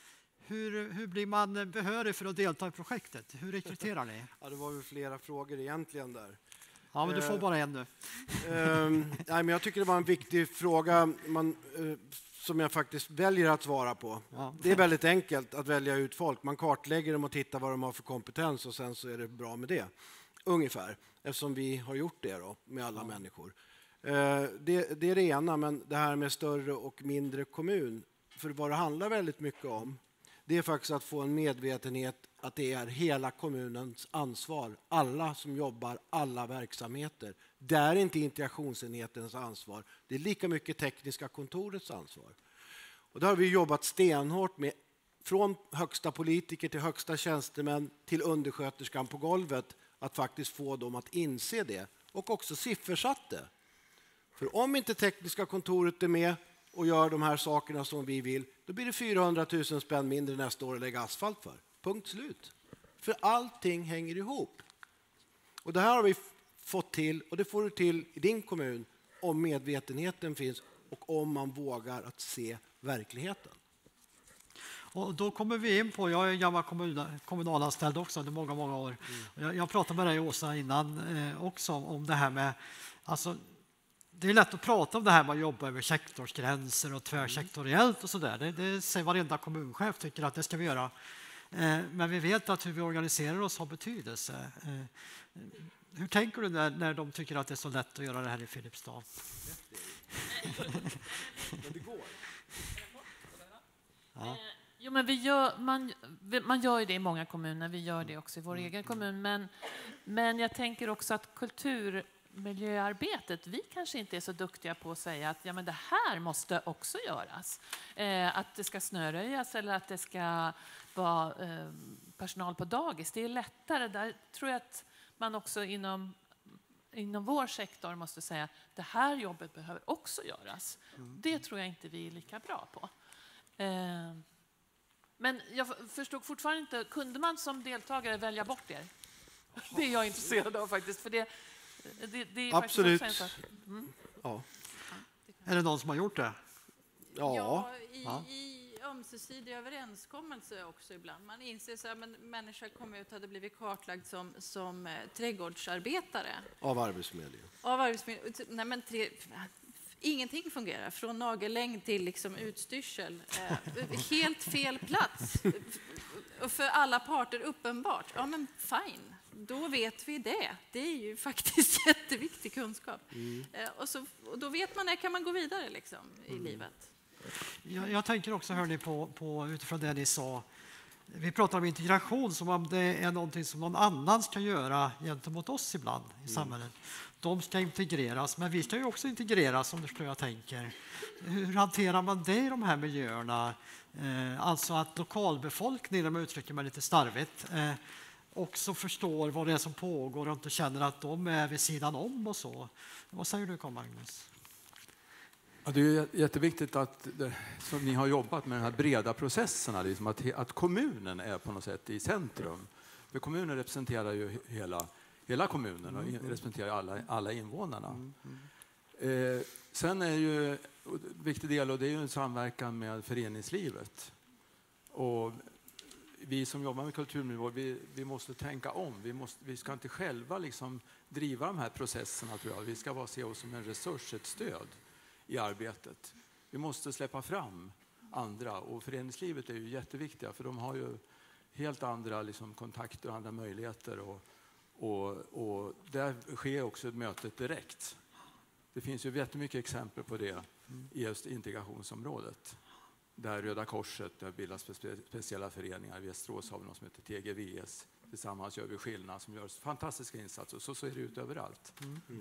Hur blir man behörig för att delta i projektet? Hur rekryterar ni? Ja, det var väl flera frågor egentligen där. Ja, men du får bara en nu. Nej, men jag tycker det var en viktig fråga som jag faktiskt väljer att svara på. Ja. Det är väldigt enkelt att välja ut folk. Man kartlägger dem och tittar vad de har för kompetens och sen så är det bra med det. Ungefär, eftersom vi har gjort det då, med alla människor. Det är det ena, men det här med större och mindre kommun. För vad det handlar väldigt mycket om, det är faktiskt att få en medvetenhet att det är hela kommunens ansvar. Alla som jobbar, alla verksamheter. Det är inte integrationsenhetens ansvar. Det är lika mycket tekniska kontorets ansvar. Och det har vi jobbat stenhårt med. Från högsta politiker till högsta tjänstemän till undersköterskan på golvet. Att faktiskt få dem att inse det. Och också siffersatt det. För om inte tekniska kontoret är med och gör de här sakerna som vi vill, då blir det 400 000 spänn mindre nästa år att lägga asfalt för. Punkt slut. För allting hänger ihop. Och det här har vi fått till, och det får du till i din kommun om medvetenheten finns och om man vågar att se verkligheten. Och då kommer vi in på, jag är gammal kommunalanställd också under många år. Jag pratade med dig Åsa innan också om det här med, alltså det är lätt att prata om det här med att jobba över sektorsgränser och tvärsektoriellt och sådär. Det säger varenda kommunchef tycker att det ska vi göra. Men vi vet att hur vi organiserar oss har betydelse. Hur tänker du när de tycker att det är så lätt att göra det här i Filipstad? Men det går. Ja. Jo, men man gör ju det i många kommuner, vi gör det också i vår egen kommun. Men jag tänker också att kulturmiljöarbetet, vi kanske inte är så duktiga på att säga att ja, men det här måste också göras. Att det ska snöröjas eller att det ska vara personal på dagis. Det är lättare. Där tror jag att man också inom vår sektor måste säga att det här jobbet behöver också göras. Det tror jag inte vi är lika bra på. Men jag förstod fortfarande inte, kunde man som deltagare välja bort er? Det är jag intresserad av faktiskt. För det är absolut. Faktiskt ja. Är det någon som har gjort det? Ja, i ömsesidig överenskommelse också ibland. Man inser så att en människa kom ut och hade blivit kartlagd som trädgårdsarbetare. Av Arbetsförmedlingen? Av Arbetsförmedlingen. Nej, men ingenting fungerar. Från nagellängd till liksom utstyrsel. Helt fel plats. Och för alla parter uppenbart. Ja, men fine. Då vet vi det. Det är ju faktiskt jätteviktig kunskap. Och då vet man när kan man gå vidare liksom, i livet. Jag tänker också hörni, på utifrån det ni sa. Vi pratar om integration som om det är någonting som någon annan ska göra gentemot oss ibland i samhället. De ska integreras, men vi ska ju också integreras om du förstår jag tänker. Hur hanterar man det i de här miljöerna? Alltså att lokalbefolkningen, om jag uttrycker mig lite starvigt, också förstår vad det är som pågår och inte känner att de är vid sidan om och så. Vad säger du, Magnus? Ja, det är jätteviktigt att som ni har jobbat med de här breda processerna, liksom att kommunen är på något sätt i centrum. För kommunen representerar ju hela kommunen och representerar alla invånarna. Sen är ju en viktig del, och det är ju en samverkan med föreningslivet. Och vi som jobbar med kulturmiljö, vi måste tänka om. Vi ska inte själva liksom driva de här processerna, tror jag. Vi ska se oss som en resurs, ett stöd i arbetet. Vi måste släppa fram andra, och föreningslivet är ju jätteviktiga för de har ju helt andra liksom kontakter och andra möjligheter och där sker också mötet direkt. Det finns ju jättemycket exempel på det i just integrationsområdet. Där Röda Korset, där bildas speciella föreningar. I Västerås har vi något som heter TGVS. Tillsammans gör vi skillnad som gör fantastiska insatser. Så ser det ut överallt.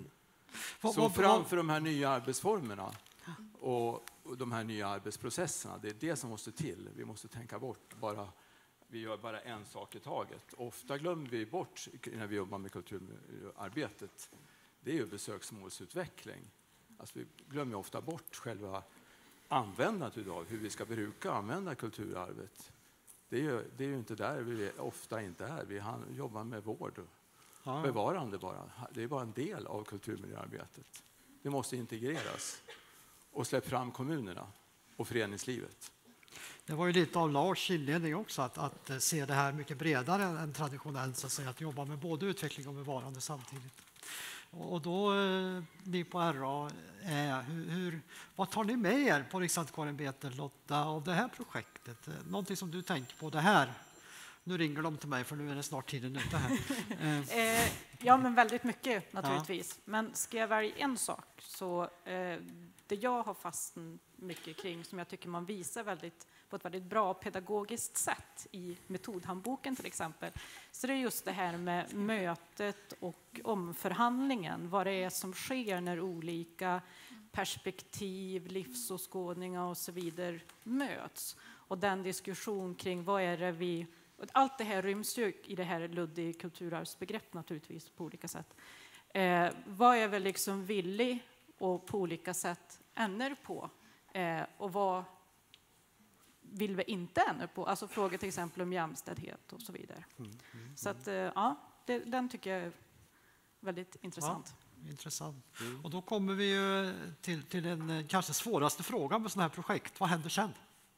Så framför de här nya arbetsformerna och de här nya arbetsprocesserna, det är det som måste till. Vi måste tänka bort vi gör bara en sak i taget. Ofta glömmer vi bort när vi jobbar med kulturarbetet. Det är ju besöksmålsutveckling. Alltså vi glömmer ofta bort själva användandet idag, hur vi ska bruka och använda kulturarvet. Det är ju inte där vi ofta inte är. Vi jobbar med vård och bevarande bara. Det är bara en del av kulturmiljöarbetet. Det måste integreras och släppa fram kommunerna och föreningslivet. Det var ju lite av Lars inledning också, att se det här mycket bredare än traditionellt, så att säga, att jobba med både utveckling och bevarande samtidigt. Och då, ni på RA, vad tar ni med er på Riksantikvarieämbetet, Lotta, av det här projektet? Någonting som du tänker på, det här? Nu ringer de till mig för nu är det snart tiden ute här. Ja, men väldigt mycket naturligtvis. Ja. Men ska jag välja en sak så det jag har fastnat mycket kring, som jag tycker man visar på ett väldigt bra pedagogiskt sätt i metodhandboken till exempel, så det är just det här med mötet och omförhandlingen. Vad det är som sker när olika perspektiv, livsåskådningar och så vidare möts. Och den diskussion kring vad är det allt det här ryms ju i det här luddiga kulturarvsbegrepp naturligtvis på olika sätt. Vad är väl liksom villig och på olika sätt ändra på? Och vad vill vi inte ändra på? Alltså frågor till exempel om jämställdhet och så vidare. Så att ja, den tycker jag är väldigt intressant. Ja, intressant. Och då kommer vi ju till den kanske svåraste frågan med sådana här projekt. Vad händer sen?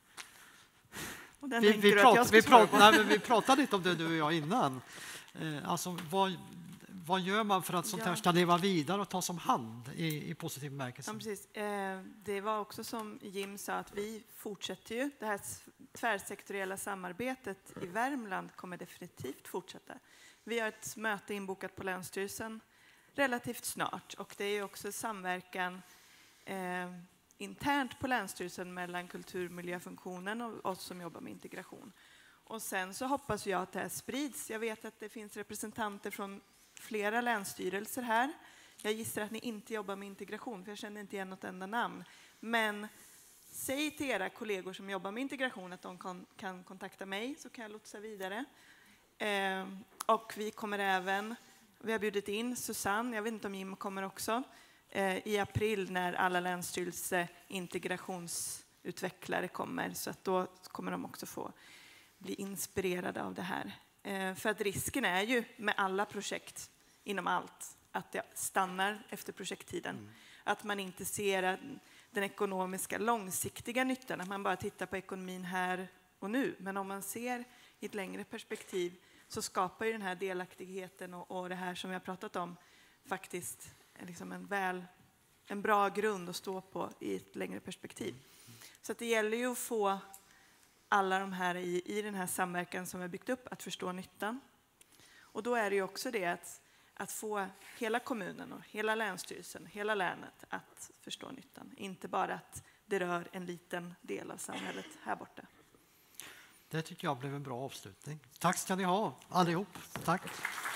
Vi pratade lite om det du och jag innan. Alltså, vad gör man för att sånt här ska leva vidare och tas om hand i positiv bemärkelse? Ja, precis. Det var också som Jim sa, att vi fortsätter ju. Det här tvärsektoriella samarbetet i Värmland kommer definitivt fortsätta. Vi har ett möte inbokat på Länsstyrelsen relativt snart, och det är också samverkan internt på Länsstyrelsen mellan kulturmiljöfunktionen och oss som jobbar med integration. Och sen så hoppas jag att det här sprids. Jag vet att det finns representanter från flera länsstyrelser här. Jag gissar att ni inte jobbar med integration, för jag känner inte igen något enda namn. Men säg till era kollegor som jobbar med integration att de kan kontakta mig, så kan jag lotsa vidare. Och vi har bjudit in Susanne, jag vet inte om Jim kommer också, i april när alla länsstyrelse integrationsutvecklare kommer. Så att då kommer de också få bli inspirerade av det här. För att risken är ju med alla projekt inom allt att det stannar efter projekttiden. Att man inte ser den ekonomiska långsiktiga nyttan, att man bara tittar på ekonomin här och nu. Men om man ser i ett längre perspektiv så skapar ju den här delaktigheten och det här som vi har pratat om faktiskt liksom en bra grund att stå på i ett längre perspektiv. Så att det gäller ju att få alla de här i den här samverkan som vi har byggt upp att förstå nyttan. Och då är det ju också det att få hela kommunen och hela länsstyrelsen, hela länet att förstå nyttan. Inte bara att det rör en liten del av samhället här borta. Det tycker jag blev en bra avslutning. Tack ska ni ha allihop. Tack.